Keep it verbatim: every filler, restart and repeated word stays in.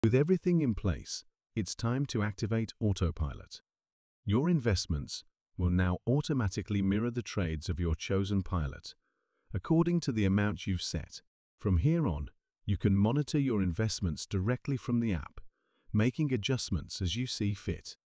With everything in place, it's time to activate Autopilot. Your investments will now automatically mirror the trades of your chosen pilot, according to the amount you've set. From here on, you can monitor your investments directly from the app, making adjustments as you see fit.